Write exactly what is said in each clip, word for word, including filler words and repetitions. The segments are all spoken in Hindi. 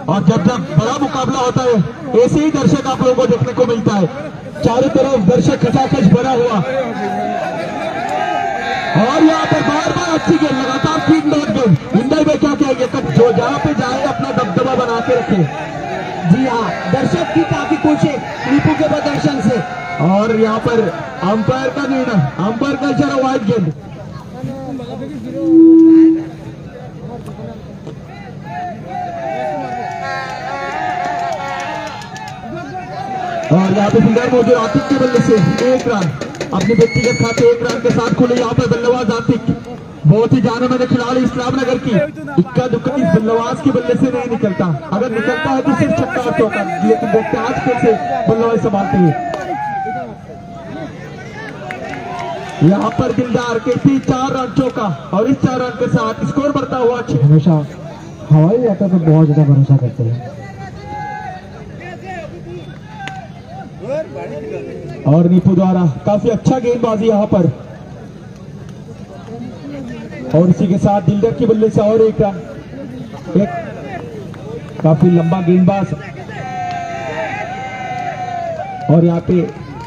और जब जब बड़ा मुकाबला होता है ऐसे ही दर्शक आप लोगों को देखने को मिलता है। चारों तरफ दर्शक खचाखच भरा हुआ और यहाँ पर बार बार अच्छी गेंद, लगातार तीन डॉट गेंद। इंदर में क्या कहेंगे, कब जो जहां पे जाए अपना दबदबा बना के रखे। जी हाँ, दर्शक भी काफी खुश है नीपू के प्रदर्शन से। और यहाँ पर अंपायर का निर्णय, अंपायर का इशारा वाइड गेंद। और यहाँ पे फील्डर मौजूद आतिक के बल्ले से एक रन अपने व्यक्तिगत खाते एक रन के साथ खुले। यहाँ पर बल्लेबाज आतिक, बहुत ही जाने माने खिलाड़ी इस्लामनगर की, इक्का दुक्का इस बल्लेबाज के बल्ले से नहीं निकलता। अगर निकलता है तो सिर्फ छक्का और चौका, लेकिन देखते आज कैसे बल्लेबाज संभालते हैं। यहाँ पर दिलदार के चार रन चौका और इस चार रन के साथ स्कोर बढ़ता हुआ। हमेशा हवाई यात्रा पर बहुत ज्यादा भरोसा करते हैं और नीपू द्वारा काफी अच्छा गेंदबाजी यहाँ पर। और इसी के साथ दिलदार की बल्ले से और एक रन, एक काफी लंबा गेंदबाज। और यहाँ पे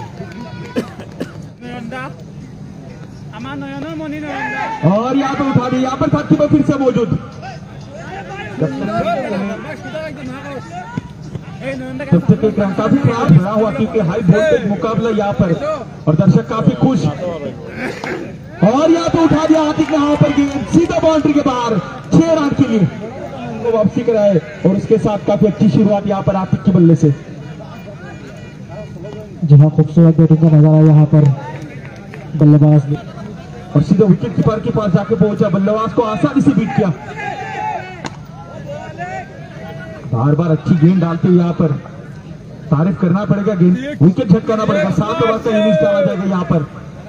और यहाँ पे उठा दी, यहाँ पर साथी में फिर से मौजूद। तब तक एक रन काफी खराब भरा हुआ क्योंकि हाई वोल्टेज मुकाबला यहाँ पर और दर्शक काफी खुश। और यहाँ पे उठा दिया आतिक ने, यहाँ पर गेंद सीधा बाउंड्री के बाहर, छह रन के लिए वो वापसी कराए। और उसके साथ काफी अच्छी शुरुआत यहाँ पर आतिक के बल्ले से। जहाँ खूबसूरत बैटिंग का नजारा यहाँ पर बल्लेबाज ने, और सीधे विकेट कीपर के पास जाके पहुंचा, बल्लेबाज को आसानी से बीट किया। बार बार अच्छी गेंद डालते हुए यहाँ पर तारीफ करना पड़ेगा, गेंद विकेट झटकाना पड़ेगा, सात ओवर का इनिंग्स डाला जाएगा यहाँ पर।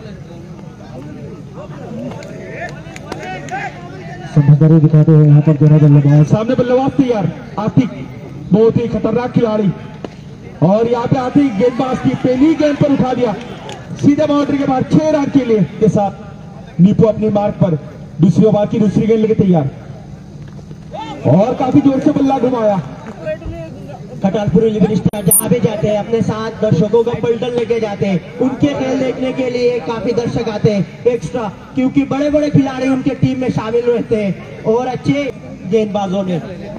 समझदारी दिखाते हुए यहाँ पर दोनों बल्लेबाज। सामने बल्लेबाज तैयार, आतिक बहुत ही खतरनाक खिलाड़ी। और यहाँ पे आतिक गेंदबाज की पहली गेंद पर उठा दिया, सीधे बाउंड्री के बाद छह रन के लिए के साथ नीपू अपनी मार्क पर दूसरी ओवर की दूसरी गेंद लेके तैयार। और काफी जोर से बल्ला घुमाया। कटालपुर इलेवन स्टार जहाँ भी जाते हैं अपने साथ दर्शकों का पलटन लेके जाते हैं। उनके खेल देखने के लिए काफी दर्शक आते हैं एक्स्ट्रा, क्योंकि बड़े बड़े खिलाड़ी उनके टीम में शामिल रहते हैं और अच्छे गेंदबाजों ने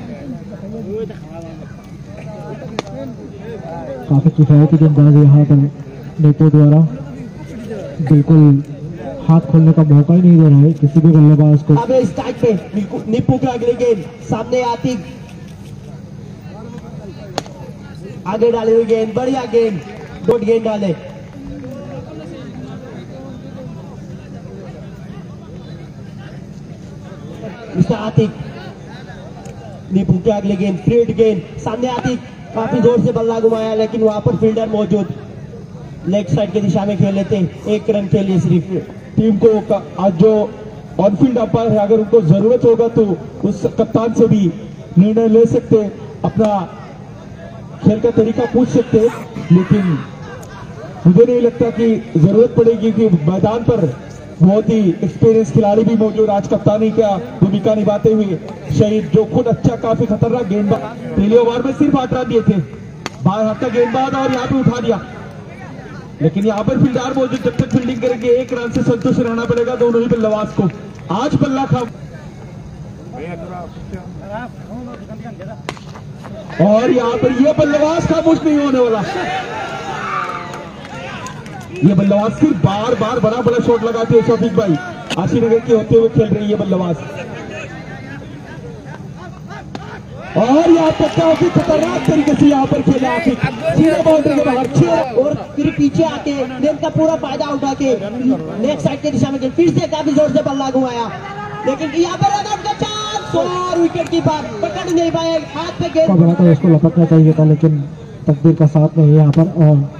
काफी किफायती गेंदबाजी यहाँ पर नीपू द्वारा। बिल्कुल हाथ खोलने का मौका ही नहीं दे रहा है किसी भी बल्लेबाज को। अब इस टाइम पे नीपू की अगली गेंद, सामने आतिक आगे डाली हुई गेंद, बढ़िया गेंद, दो गेंद डाले। मिस्टर आतिक, नीपू की अगली गेंद, फ्रीड गेंद, सामने आतिक काफी जोर से बल्ला घुमाया, लेकिन वहां पर फील्डर मौजूद, लेग साइड की दिशा में खेल लेते हैं एक रन के लिए सिर्फ। टीम को आज जो ऑनफील्ड अंपायर है, अगर उनको जरूरत होगा तो उस कप्तान से भी निर्णय ले सकते, अपना खेल का तरीका पूछ सकते, लेकिन मुझे नहीं लगता कि जरूरत पड़ेगी कि मैदान पर बहुत ही एक्सपीरियंस खिलाड़ी भी मौजूद। आज कप्तानी का भूमिका निभाते हुए शहीद, जो खुद अच्छा काफी खतरनाक गेंदबाज, पहले ओवर में सिर्फ आठ रन दिए थे, बाएं हाथ का गेंदबाज, और यहाँ पे उठा दिया। लेकिन यहाँ पर फील्डर मौजूद, जब तक फील्डिंग करेंगे एक रन से संतुष्ट रहना पड़ेगा दोनों ही बल्लेबाज को। आज बल्ला खा और यहाँ पर ये बल्लेबाज खामोश नहीं होने वाला। ये बल्लेबाज सिर्फ बार बार बड़ा बड़ा शॉट लगाते हैं शफीक भाई, आशीनगर के होते हुए खेल रही है बल्लेबाज। और यहाँ पर काफी खतरनाक तरीके से यहाँ पर खेला आखिर सीधे बाउंड्री के बाहर, छह और फिर पीछे आके गेंद का पूरा फायदा उठा के लेग साइड की दिशा में फिर से काफी जोर से बल्ला घुमाया, लेकिन यहाँ पर रन का चांस और विकेट कीपर पकड़ नहीं पाए, हाथ पे गेंद बड़ा था, उसको लपकना चाहिए था, लेकिन तकदीर का साथ नहीं है यहाँ पर।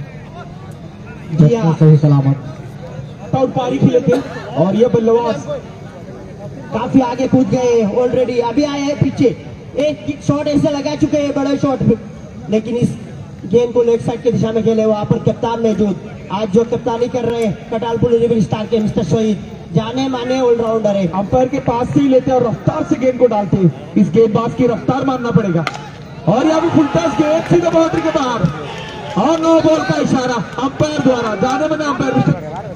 और सही सलामत आउट पारी खेले थे और ये बल्लेबाज काफी आगे कूद गए ऑलरेडी, अभी आए हैं पीछे, एक शॉट ऐसे लगा चुके हैं बड़ा शॉट, लेकिन इस गेंद को लेग साइड की दिशा में खेले। वहां पर कप्तान मौजूद, आज जो कप्तानी कर रहे हैं कटालपुर इलेवन स्टार के मिस्टर शहीद, जाने माने ऑलराउंडर है। अंपायर के पास से ही लेते और रफ्तार से गेंद को डालते, इस गेंदबाज की रफ्तार मानना पड़ेगा। और यहाँ पे फुल टॉस गेंद सीधा बाउंड्री के बाहर और नो बॉल का इशारा अंपायर द्वारा, जाने में अंपायर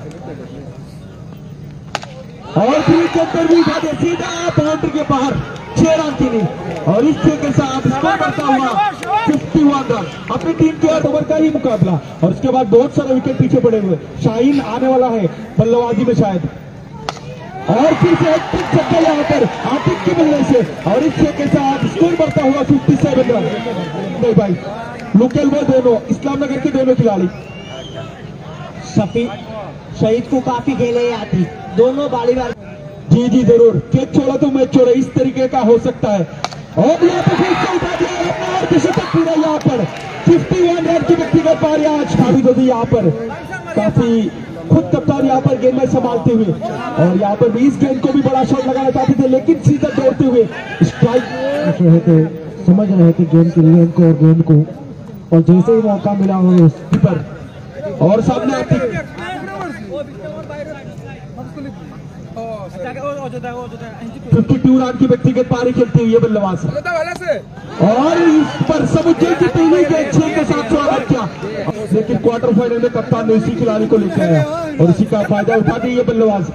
और फिर के अंदर भी उठा दे सीधा बाउंड्री के बाहर, छह रन की नहीं। और इस छह के साथ स्कोर बढ़ता हुआ इक्यावन रन, अपनी टीम के आठ ओवर का ही मुकाबला। और उसके बाद बहुत सारे विकेट पीछे पड़े हुए, शाहीन आने वाला है बल्लेबाजी में शायद, और फिर से एक टिक छक्का यहाँ पर आतिक के मिलने से, और इस छह के साथ स्कोर बढ़ता हुआ सत्तावन रन। नहीं भाई, लोकल वो दोनों इस्लामनगर के दोनों खिलाड़ी शफी शहीद को काफी खेले आती, दोनों बारी बारी। जी जी जरूर, कैच छोड़ा तो मैच छोड़ा, इस तरीके का हो सकता है। और यहाँ पर फिर से उठा दिया अपना अर्धशतक पूरा यहाँ पर इक्यावन रन की व्यक्तिगत पारी आज साबित होती है यहाँ पर। काफी खुद कप्तान यहाँ पर गेंद में संभालते हुए, और यहाँ पर भी इस गेंद को भी बड़ा शॉट लगाना चाहते थे, लेकिन सीधा दौड़ते हुए स्ट्राइक रहे थे, समझ रहे थे गेंद की लेंथ को और गेंद को, और जैसे ही मौका मिला हो उस पर और सामने आती बावन रन की व्यक्तिगत पारी खेलती हुई है बल्लेबाज, और इस पर समुद्र की पहली गेंद छह के साथ स्वागत किया, लेकिन क्वार्टर फाइनल में कप्तान ने इसी खिलाड़ी को लेकर आया और इसी का फायदा उठा दी है बल्लेबाज।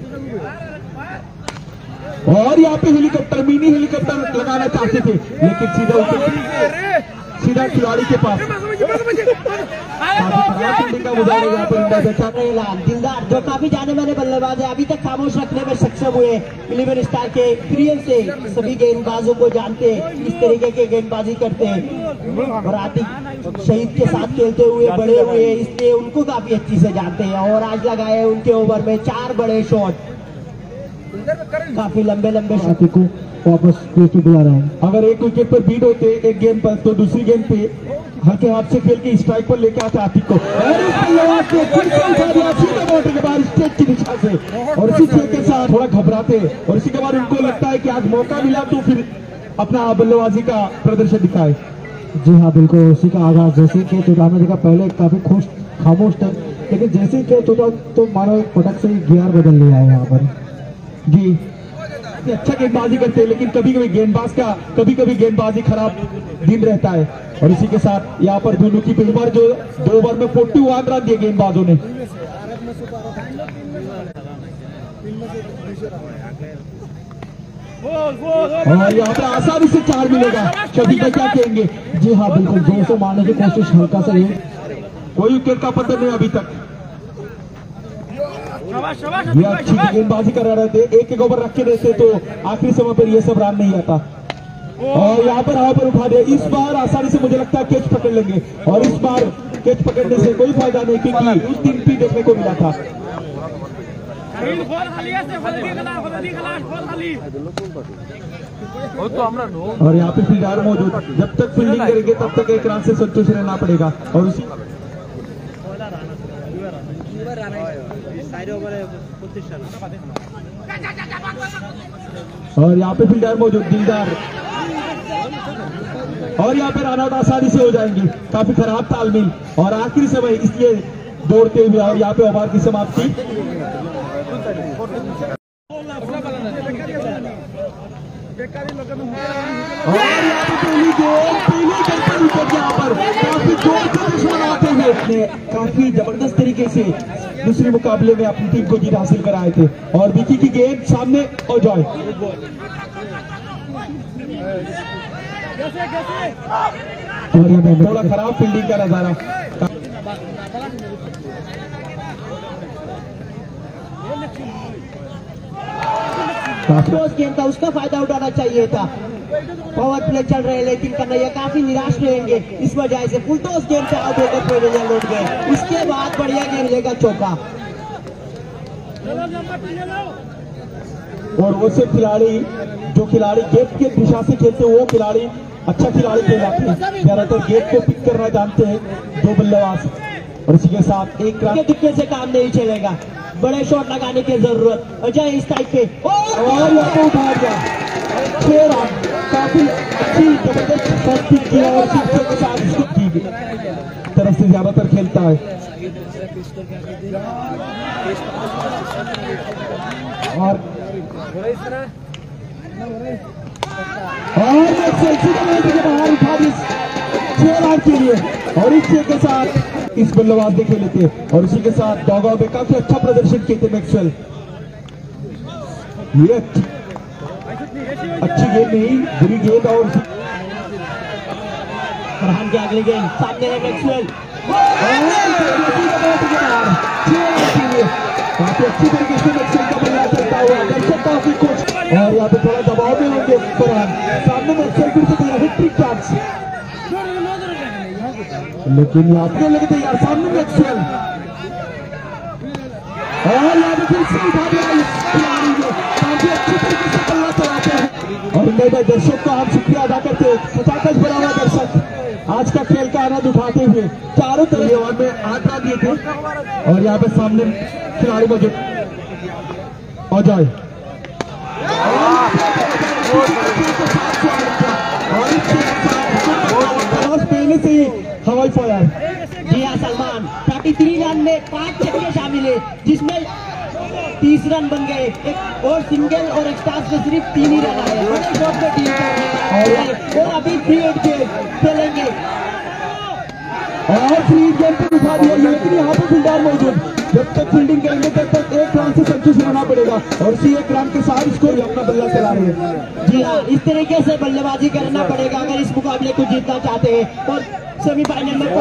और यहाँ पे हेलीकॉप्टर, मिनी हेलीकॉप्टर लगाना चाहते थे, लेकिन सीधा उतर सीधा खिलाड़ी के पास दिलदार जो काफी जाने माने बल्लेबाज है, अभी तक खामोश रखने में सक्षम हुए। इलेवन स्टार के एक्सपीरियंस से सभी गेंदबाजों को जानते हैं, इस तरीके के गेंदबाजी करते हैं, और आतिक शहीद के साथ खेलते हुए बड़े हुए, इसलिए उनको काफी अच्छी से जानते हैं। और आज लगाए उनके ओवर में चार बड़े शॉट, काफी लंबे लंबे शॉट को वापस क्रीज पे बुला रहे हैं। अगर एक विकेट पर बीट होते एक गेंद पर, तो दूसरी गेंद पे हल्के हाथ से खेल के स्ट्राइक पर लेके आते आतिक को, और इस बल्लेबाज को फिर से उठा दिया सीधा बाउंड्री के बाद स्टेट की दिशा से, और इसी छह के साथ थोड़ा घबराते हैं, और इसी के बाद उनको लगता है कि आज मौका मिला तो फिर अपना बल्लेबाजी का प्रदर्शन दिखाए। जी हाँ बिल्कुल, उसी का आगाज जैसे ही खेत उठाने देखा, पहले काफी खुश खामोश थे, लेकिन जैसे ही खेत उठा तो मानो पटक से ही गियर बदल लिया है यहाँ पर। जी अच्छा गेंदबाजी करते हैं, लेकिन कभी कभी गेंदबाज का कभी कभी गेंदबाजी खराब दिन रहता है, और इसी के साथ यहाँ पर दोनों की पहली बार जो दो ओवर में इकतालीस रन दिए गेंदबाजों ने। और यहाँ पे आसानी से चार मिलेगा, शफी का क्या कहेंगे? जी हाँ बिल्कुल, जोर से मारने की कोशिश हल्का सा, कोई विकेट का पता नहीं अभी तक। ये अच्छी गेंदबाजी कर रहे थे, एक एक ओवर रख के देते तो आखिरी समय पर ये सब रन नहीं आता। और यहाँ पर यहाँ पर उठा दे, इस बार आसानी से मुझे लगता है कैच पकड़ लेंगे, और इस बार कैच पकड़ने से कोई फायदा नहीं, क्योंकि उस दिन भी देखने को मिला था। और यहाँ पे फील्डर मौजूद, जब तक फील्डिंग करेंगे तब तक एक रन से संतोष रहना पड़ेगा, और उसी और यहाँ पे फील्डर मौजूद दिलदार, और यहाँ पे रन आउट आसानी से हो जाएंगे, काफी खराब तालमेल और आखिरी समय इसलिए दौड़ते हुए, और यहाँ पे ओवर की समाप्ति। और यहाँ पे पहली गेंद पहली गेंद पर विकेट, यहाँ पर काफी जोर से दुश्मन आते हुए अपने काफी जबरदस्त तरीके से दूसरे मुकाबले में अपनी टीम को जीत हासिल कराए थे। और विकी की गेंद सामने और जॉय, थोड़ा खराब फील्डिंग का नजारा। उस गेम का उसका फायदा उठाना चाहिए था, पावर प्ले चल रहे हैं, लेकिन कन्हैया काफी निराश रहेंगे इस वजह से। फुल टॉस गेम से आउट होकर पैदल लौट गए, उसके बाद बढ़िया गेम लेगा चौका। और वो से खिलाड़ी जो खिलाड़ी गेट के दिशा से खेलते हैं वो खिलाड़ी अच्छा खिलाड़ी कहलाते हैं, ज्यादातर गेट को पिक करना जानते हैं दो बल्लेबाज। और इसी के साथ एक रन तुक्के से काम नहीं चलेगा, बड़े शॉट लगाने की जरूरत। अजय इस टाइप पे और यहाँ पे उठा दिया छह रन, काफी अच्छी जबरदस्त शॉट पिक किया, और सिक्सर के साथ इसको की तरफ से ज्यादातर खेलता है। और और मैक्सवेल सीधा नेट के बाहर उठा दी छह रन के लिए और इस छह के साथ इस बल्लेबाज ने खेले थे और इसी के साथ डॉगआउट में काफी अच्छा प्रदर्शन किए थे मैक्सवेल। ये अच्छी अच्छी गेंद नहीं, बुरी गेंद और फरहान के अगली गेंद सामने है मैक्सवेल। काफी अच्छी तरीके से मैक्सवेल का बल्ला चलता हुआ दर्शक की कोच और यहाँ पे थोड़ा दबाव में होंगे फरहान। सामने मैक्सवेल फिर से तैयार है ट्रिक चांस, लेकिन यहाँ पे लगते यार सामने मैक्सवेल और यहाँ पे फिर से उठा दिया इस खिलाड़ी ने, काफी अच्छी तरीके से बल्ला चलाते हैं और इंडिया के दर्शक का हम शुक्रिया अदा करते हैं। खचाखच बड़ा हुआ दर्शक आज का खेल का आनंद उठाते हुए चारों तरफ ओवर में आठ रन दिए थे और यहाँ पे सामने खिलाड़ी मौजूद अजय और पहले से ही हवाई फायर। जी हाँ सलमान, तैंतालीस रन में पांच छक्के शामिल है जिसमें तीस रन बन गए, एक और सिंगल और एक स्टार्स में सिर्फ तीन ही रन आए। बड़े शॉट में टीम कर रहे हैं और अभी फ्री हिट खेलेंगे और फ्री गेम पे उठा दिया, लेकिन यहाँ पे फील्डर मौजूद, जब तक फील्डिंग करेंगे तब तक एक रन से संतुष्ट रहना पड़ेगा और उसी एक रन के साथ इसको अपना बल्ला चला रहे हैं। जी हाँ, इस तरीके से बल्लेबाजी करना पड़ेगा अगर इस मुकाबले को जीतना चाहते हैं और सेमीफाइनल में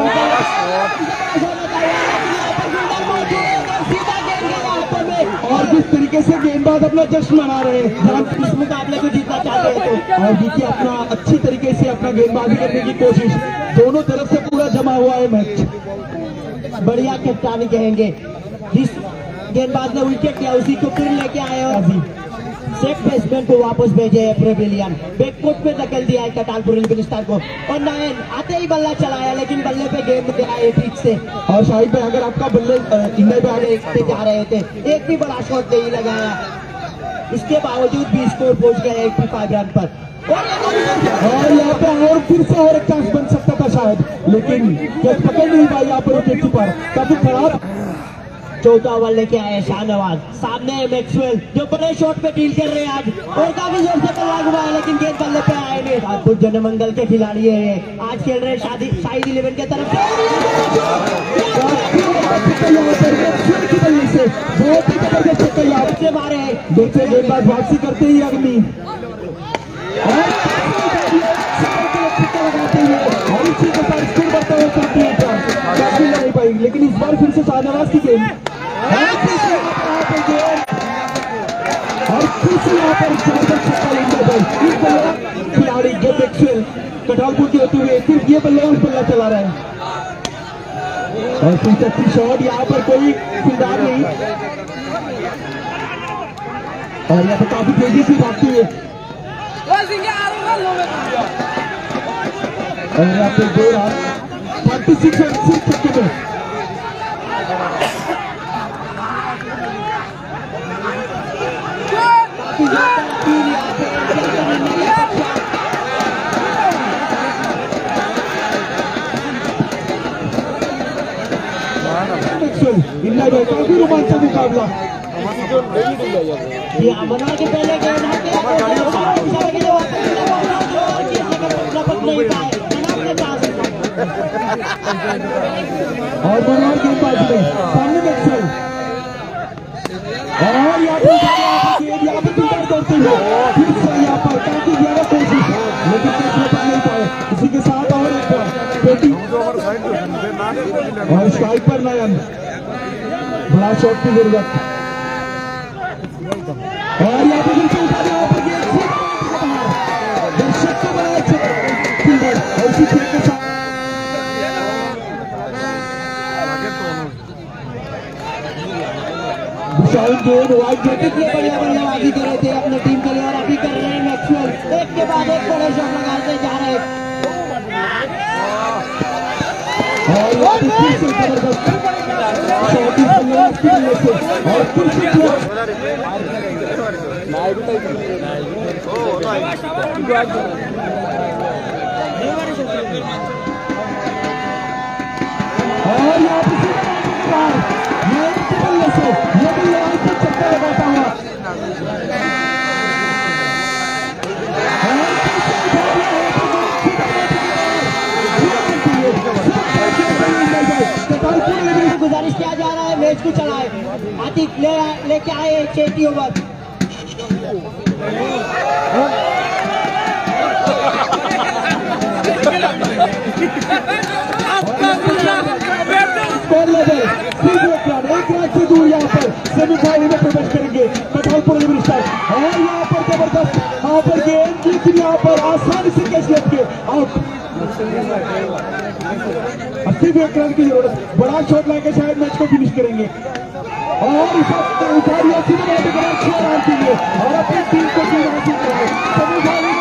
और जिस तरीके से गेंदबाज अपना जश्न मना रहे हैं इस मुकाबले को जीतना चाहते हैं तो और देखिए अपना अच्छी तरीके से अपना गेंदबाजी करने की कोशिश, दोनों तरफ से पूरा जमा हुआ है मैच। बढ़िया कप्तानी कहेंगे, जिस गेंदबाज ने विकेट किया उसी को फिर लेके आए और अभी सेट बेसमैन को वापस भेजे प्रेविलियन, बैककोर्ट पे धकेल दिया है कटालपुर फिनिस्टर को और नयन आते ही बल्ला चलाया लेकिन बल्ले पे गेंद गया है ठीक से। और शाहिद भाई अगर आपका बल्ले इंडिया पे आने देखते जा रहे थे, एक भी बड़ा शॉट नहीं लगाया, इसके बावजूद भी स्कोर पहुंच गया पचासी रन पर और यहाँ पे और फिर से और एक चांस बन सकता था शायद, लेकिन कैच पकड़ नहीं पाई यहाँ पर विकेट कीपर, काफी खराब। चौथा ओवर लेके आए शाहनवाज, सामने है मैक्सवेल जो बड़े शॉट पे डील कर रहे हैं आज और काफी जोर से बल्ला हुआ है लेकिन गेंद बल्ले पे आए नहीं। कानपुर जनमंगल के खिलाड़ी है, आज खेल रहे शादी शाहिद इलेवन के तरफ से मारे हैं। दूसरे गेंदबाज वापसी करते ही अग्नि और इसी के साथ स्कोर बढ़ता हुआ काफी काफी नहीं पाई, लेकिन इस बार फिर से शाहनवाज की गेंद और फिर से यहाँ पर खिलाड़ी जो मैक्सवेल कटालपुर के होते हुए फिर ये बल्लेबाज बल्ला चला रहा है और फिर अच्छी शॉट, यहाँ पर कोई फील्डर नहीं और यहाँ पर काफी तेजी से भागते हुए और यहाँ पे दो रन थर्टी सिक्स और सिक्स छक्के में इंडिया में काफी रोमांचक मुकाबला। ये अमना के पहले गेंद और मनोहर गेंदबाजी में सामने मैक्सवेल और यहाँ पर यहाँ पर फील्डर दौड़ते हुए फिर से यहाँ पर काफी ज्यादा कोशिश लेकिन कैच बचा नहीं पाए। इसी के साथ और एक पेटी और स्ट्राइक पर नयन, बड़ा शॉट की जरूरत और यहाँ पर फिर से उठा दिया पर गेंद दर्शक को बड़ा फील्डर और इसी खेल के साथ विशाल गेंद वाइड विकेट ये बढ़िया बल्लेबाजी कर रहे थे अपने टीम के लिए और अभी कर रहे हैं मैक्सवेल, एक के बाद एक बड़े शॉट लगाते जा रहे हैं और यहाँ पे फिर से जबरदस्त शॉट इस बल्लेबाज की वजह से और फिर से और यहाँ पे ये बल्ले से ये बल्लेबाज को चक्कर लगाता हुआ गुजारिश किया जा रहा है मैच को चलाए। आतिक ले लेके आए चेटी ओवर। एक रन से दूर यहाँ पर सेमीफाइनल में प्रवेश करेंगे कटौलपुर लिविंगस्टन। और यहाँ पर जबरदस्त यहाँ पर गेंद लेकिन यहाँ पर आसानी से कैच लेके आउट। अस्सी एक रन की जरूरत, बड़ा शॉट लाके शायद मैच को फिनिश करेंगे। और इस उठा लिया सीधे और अपनी टीम को हासिल करेंगे।